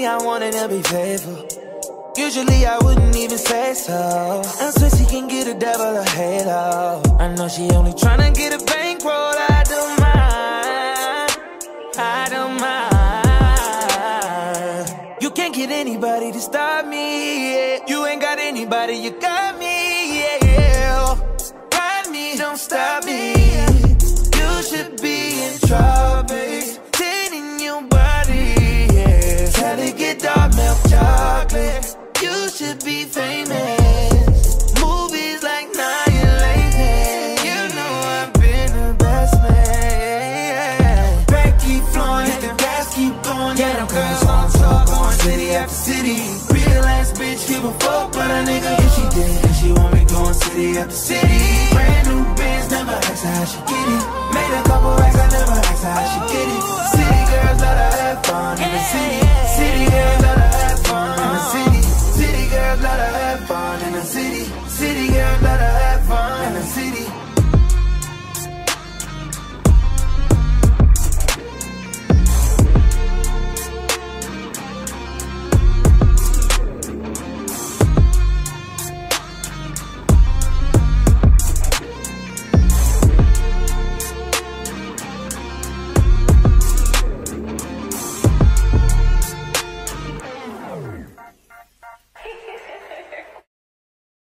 I wanted to be faithful. Usually I wouldn't even say so. And since he can get a devil a halo, I know she only tryna get a bankroll. I don't mind, I don't mind. You can't get anybody to stop me, yeah. You ain't got anybody, you got me, yeah. Ride me, don't stop me. You should be in trouble. Tending your body, yeah. Tell it get dark milk chocolate. You should be famous. Movies like Annihilation. You know I've been the best man. Back keep flowing, if the gas keep going. Yeah, them girls on tour, going city after city. Real ass bitch, give a fuck, but a nigga, if she did, and she want me going city after city. Brand new bands, never ask her how she get it.